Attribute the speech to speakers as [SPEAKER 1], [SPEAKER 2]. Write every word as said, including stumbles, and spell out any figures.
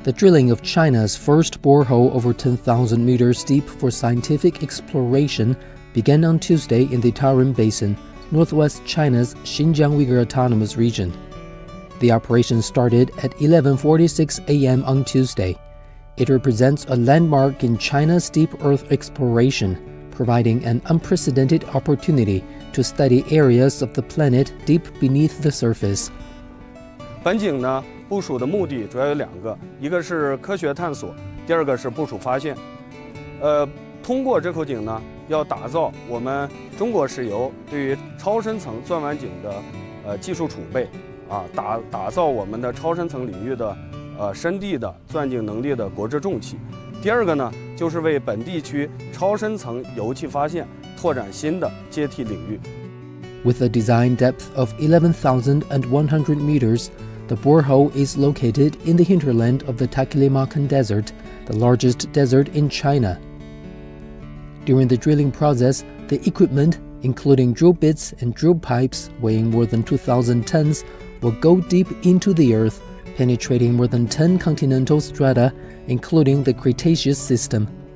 [SPEAKER 1] The drilling of China's first borehole over ten thousand meters deep for scientific exploration began on Tuesday in the Tarim Basin, northwest China's Xinjiang Uyghur Autonomous Region. The operation started at eleven forty-six a m on Tuesday. It represents a landmark in China's deep Earth exploration, providing an unprecedented opportunity to study areas of the planet deep beneath the surface.
[SPEAKER 2] 本井呢，部署的目的主要有两个，一个是科学探索，第二个是部署发现。呃，通过这口井呢，要打造我们中国石油对于超深层钻完井的呃技术储备，啊，打打造我们的超深层领域的呃深地的钻井能力的国之重器。第二个呢，就是为本地区超深层油气发现拓展新的阶梯领域。
[SPEAKER 1] With a design depth of eleven thousand one hundred meters, the borehole is located in the hinterland of the Taklamakan Desert, the largest desert in China. During the drilling process, the equipment, including drill bits and drill pipes weighing more than two thousand tons, will go deep into the earth, penetrating more than ten continental strata, including the Cretaceous system.